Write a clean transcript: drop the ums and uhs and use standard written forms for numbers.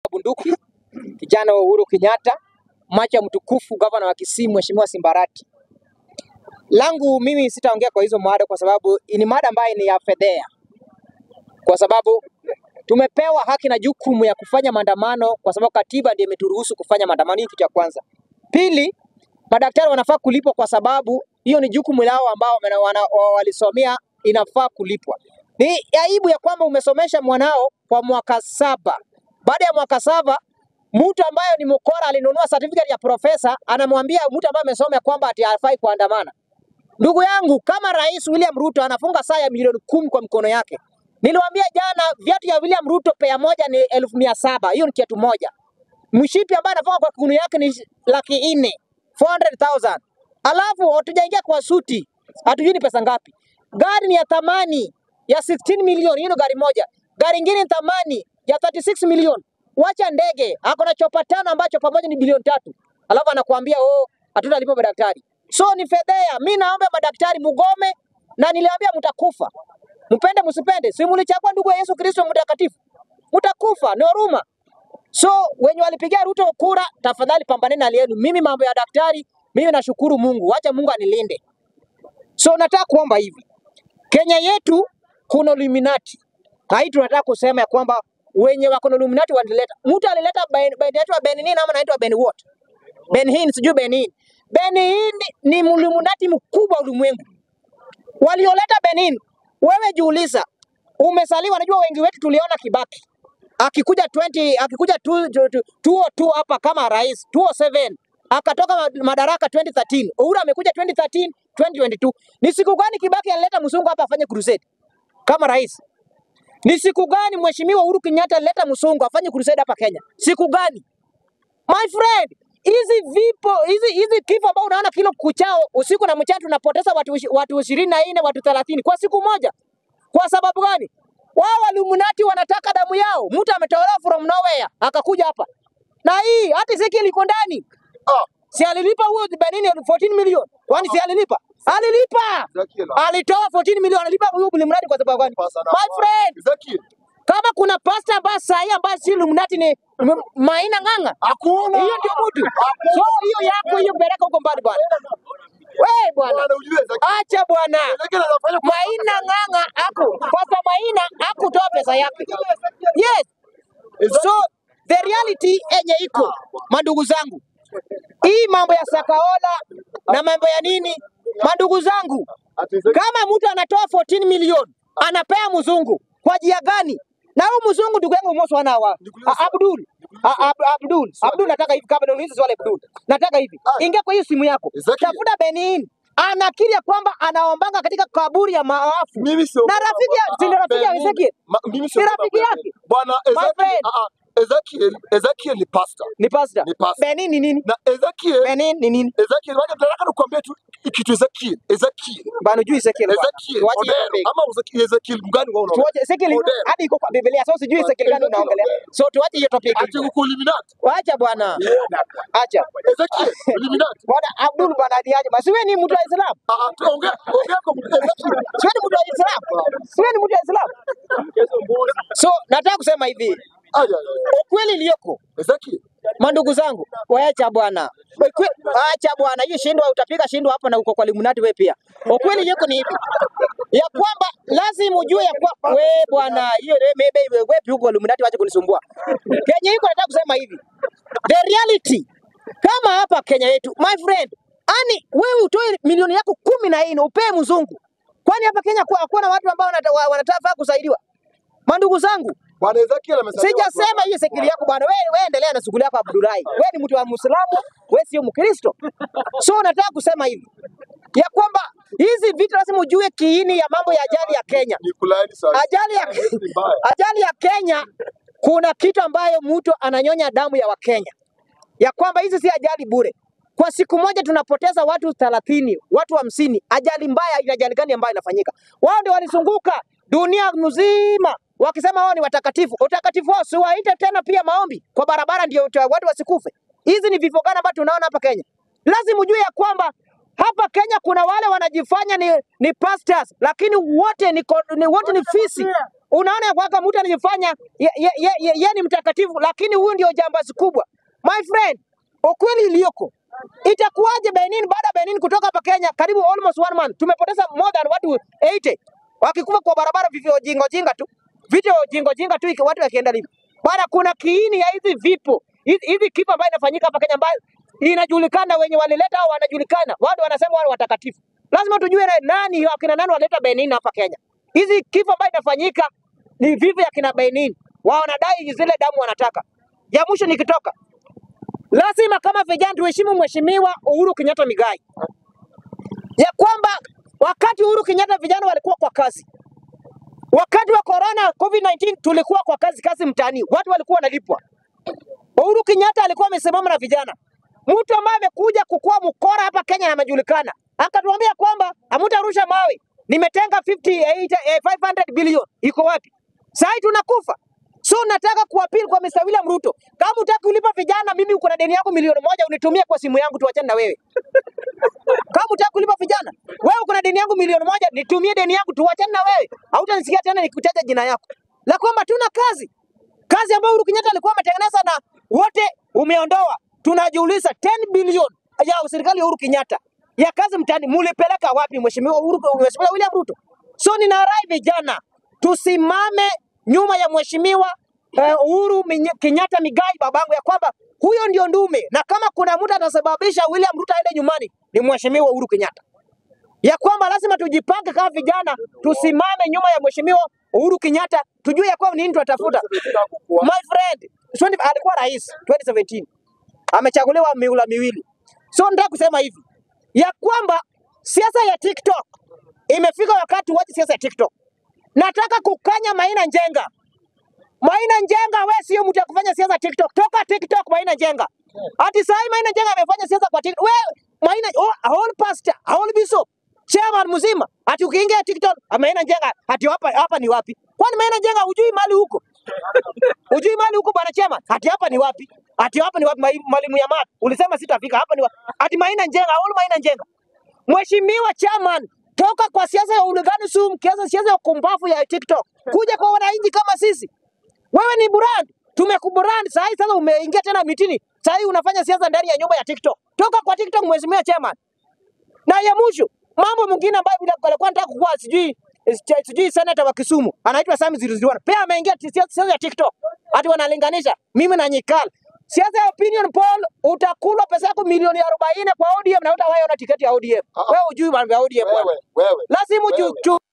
bunduki, kijana wa Uhuru Kenyatta, macha mtukufu gavana wa Kisii Mheshimiwa Simbarati. Langu mimi sitaongea kwa hizo mada kwa sababu ni mada ambayo ni ya fedhea. Kwa sababu tumepewa haki na jukumu ya kufanya maandamano kwa sababu katiba ndiyo imeturuhusu kufanya maandamano. Hii kitu ya kwanza. Pili, madaktari wanafaa kulipwa kwa sababu hiyo ni jukumu lao ambao walisomea, inafaa kulipwa. Ni aibu ya kwamba umesomesha mwanao kwa mwaka 7. Baada ya mwaka 7, mtu ambaye ni mkora alinunua certificate ya profesa, anamwambia mtu ambaye amesoma kwamba ati hafai kuandamana. Ndugu yangu, kama Rais William Ruto anafunga saa ya milioni 10 kwa mkono yake. Niliwaambia jana viatu ya William Ruto pea moja ni 1700. Hiyo ni kiatu moja. Mshipi ambaye anafunga kwa mkono yake ni 400,000, 400,000. Alafu hatujaingia kwa suti. Hatujui ni pesa ngapi. Gari ni ya thamani ya 16 milioni, hiyo gari moja. Gari nyingine ni thamani ya 36 milioni. Wacha ndege, ako na chopa 5 ambacho pamoja ni bilioni 3. Alafu anakuambia hatutalipa madaktari. So ni fedhea. Mimi naomba madaktari mugome, na niliambia mtakufa. Mpende msipende, si mlichagua ndugu ya Yesu Kristo mtakatifu. Mtakufa, ni huruma. So wenye walipigia Ruto kura, tafadhali pambaneni hali yenu. Mimi mambo ya daktari, mimi nashukuru Mungu. Wacha Mungu anilinde. So nataka kuomba hivi. Kenya yetu kuna Illuminati. Hai tunataka kusema ya kwamba wenye wako na Illuminati wanileta. Mtu alileta Benin ama anaitwa Ben what? Benin, sijui Benin. Benin ni Illuminati mkubwa ulimwengu. Walioleta Benin, wewe jiuliza, umesaliwa. Najua wengi wetu tuliona Kibaki akikuja 2002 hapa kama rais, 2007 akatoka madaraka 2013. Uhuru amekuja 2013, 2022. Ni siku gani Kibaki alileta mzungu hapa afanye crusade kama rais? Ni siku gani Mheshimiwa Uhuru Kenyatta alileta mzungu afanye crusade hapa Kenya? Siku gani? My friend, hizi kifo ambao unaona kilo kuchao usiku na mchana tunapoteza watu 24, watu 30 kwa siku moja. Kwa sababu gani? Wao Illuminati wanataka damu yao. Mtu ametolewa from nowhere akakuja hapa. Na hii hata EZEKIEL iko ndani. Si alilipa huo Benin 14 milioni. Kwani si alilipa? Alilipa. Alitoa 14 milioni, alilipa huo Illuminati kwa sababu gani? My friend, EZEKIEL, kama kuna pastor ambaye sahi ambaye si Illuminati ni Maina Ng'ang'a. Hakuna. Hiyo ndio mtu. So hiyo yako hiyo bereka huko mbali bwana. Wewe bwana. Acha bwana. Maina Ng'ang'a ako. Kwa sababu Maina hakutoa pesa yake. Yes. So the reality enye iko, mandugu zangu. Hii mambo ya Sakaola na mambo ya nini? Mandugu zangu. Kama mtu anatoa 14 milioni, anapea mzungu kwa njia gani? Na huyu mzungu ndugu yangu mmoja wanawa Abdul nataka hivi kabla niulize swali Abdul. Nataka hivi. Ingia kwa hiyo simu yako. Tafuta Benin. Anakiri ya kwamba anaombanga katika kaburi ya maafu. Na rafiki ya EZEKIEL. Mimi sio rafiki yake. Bwana EZEKIEL ni pastor. Ni pastor. Benin ni nini? Na EZEKIEL. Benin ni nini? EZEKIEL waje nataka nikwambie tu kitu EZEKIEL. Bana unajua EZEKIEL. Tuache ama EZEKIEL mgani wao unaona? Tuache EZEKIEL hadi iko kwa Biblia. So sijui EZEKIEL gani unaongelea. So tuache hiyo topic. Acha Illuminati. Acha bwana. Acha. EZEKIEL Illuminati. Bwana Abdul bwana diaje? Basi wewe ni mtu wa Islam. Ongea kwa EZEKIEL. Wewe ni mtu wa Islam. Wewe ni mtu wa Islam. So nataka kusema hivi. Ukweli iliyoko EZEKIEL, mandugu zangu, waacha bwana. Acha bwana, hiyo shindwa utapiga shindwa hapa na uko kwa Illuminati wewe pia. Ukweli iliyoko ni hivi. Ya kwamba lazima ujue ya kwa wewe bwana, hiyo wewe huko Illuminati waache kunisumbua. Kenya iko nataka kusema hivi. The reality kama hapa Kenya yetu, my friend, ani wewe utoe milioni yako 14 upee mzungu. Kwani hapa Kenya kwa na watu ambao wanataka kusaidiwa? Mandugu zangu, Bwana EZEKIEL amesema. Sijasema hiyo EZEKIEL yako bwana. Wewe endelea na shughuli yako Abdullahi. Wewe ni mtu wa Muislamu, wewe sio Mkristo. So nataka kusema hivi. Ya kwamba hizi vitu lazima ujue kiini ya mambo ya ajali ya Kenya. Ajali ya Kenya kuna kitu ambayo mtu ananyonya damu ya Wakenya. Ya kwamba hizi si ajali bure. Kwa siku moja tunapoteza watu 30, watu 50. Ajali mbaya, ajali gani ambayo inafanyika? Wao ndio walizunguka dunia nzima wakisema wao ni watakatifu. Utakatifu wao si waite tena pia maombi kwa barabara ndio watu wasikufe. Hizi ni vifo gani ambavyo tunaona hapa Kenya? Lazima ujue ya kwamba Hapa Kenya kuna wale wanajifanya ni pastors, lakini wote ni fisi. Unaona kwamba mtu anajifanya yeye ni mtakatifu, lakini huyu ndio jambazi kubwa. My friend, ukweli iliyoko, itakuwaje Benin, baada ya Benin kutoka hapa Kenya karibu almost 1 month tumepoteza more than watu 80 wakikufa kwa barabara, vivyo jingo jinga tu watu wakienda livi. Bana, kuna kiini ya hizi vipo hizi kifo ambayo inafanyika hapa Kenya, ambayo inajulikana, wenye walileta au wanajulikana, watu wanasema wale watakatifu. Lazima tujue nani akina nani waleta Benin hapa Kenya. Hizi kifo ambayo inafanyika ni vivyo ya kina Benin, wao wanadai zile damu wanataka. Ya mwisho nikitoka, lazima kama vijana tuheshimu mheshimiwa Uhuru Kenyatta Migai, ya kwamba wakati Uhuru Kenyatta vijana walikuwa kwa kazi. Wakati wa corona COVID-19 tulikuwa kwa kazi mtaani, watu walikuwa wanalipwa. Uhuru Kenyatta alikuwa amesimama na vijana. Mtu ambaye amekuja kukua mkora hapa Kenya na amejulikana, akatuambia kwamba hamutarusha mawe, nimetenga 500 billion, iko wapi? Sasa tunakufa. So nataka kuappeal kwa Mr. William Ruto, kama unataka kulipa vijana, mimi uko na deni yako milioni 1 unitumie kwa simu yangu, tuachane na wewe. Kama unataka kulipa vijana, wewe uko na deni yangu milioni 1, nitumie deni yangu, tuachane na wewe. Hautanisikia tena nikutaja jina yako. La kwamba tuna kazi ambayo Uhuru Kenyatta alikuwa ametengeneza na wote umeondoa. Tunajiuliza 10 billion ya serikali ya Uhuru Kenyatta ya kazi mtaani mulipeleka wapi mheshimiwa William Ruto? So ninarai vijana tusimame nyuma ya mheshimiwa Uhuru Kenyatta Migai babangu, ya kwamba huyo ndio ndume, na kama kuna mtu atasababisha William Ruto aende nyumbani ni mheshimiwa Uhuru Kenyatta. Ya kwamba lazima tujipange kama vijana, tusimame nyuma ya mheshimiwa Uhuru Kenyatta, tujue ya kwamba nini tunatafuta. My friend, alikuwa rais 2017. Amechaguliwa miula miwili. So nataka kusema hivi, ya kwamba siasa ya TikTok imefika wakati waje siasa ya TikTok. Nataka kukanya Maina Njenga. Maina Njenga, wewe sio mtu kufanya siasa TikTok. Toka TikTok Maina Njenga. Ati sai Maina Njenga amefanya siasa kwa TikTok. Wewe Maina whole pastor, whole bishop, chairman mzima. Ati ukiingia TikTok Maina Njenga, ati hapa ni wapi? Kwani Maina Njenga hujui mali huko? Hujui mali huko bwana chairman? Ati hapa ni wapi? Ati hapa ni wapi? Mwalimu ya math ulisema sitafika, hapa ni wapi? Ati Maina Njenga, whole Maina Njenga. Mheshimiwa chairman, toka kwa siasa ya uliganism, siasa ya kumbafu ya TikTok. Kuja kwa wananchi kama sisi. Wewe ni brand, tumekubrand sasa umeingia tena mitini. Sasa unafanya siasa ndani ya nyumba ya TikTok. Toka kwa TikTok mheshimiwa chairman. Na ya mwisho, mambo mengine ambayo bila alikuwa anataka kuwa sijui senator wa Kisumu, anaitwa Sami Ziriziwana. Pia ameingia siasa ya TikTok. Ati wanalinganisha mimi na Nyikal. Siasa ya opinion poll, utakula pesa yako milioni 40 kwa ODM na utawahi ona tiketi ya ODM. Wewe hujui mambo ya ODM. Wewe. Lazima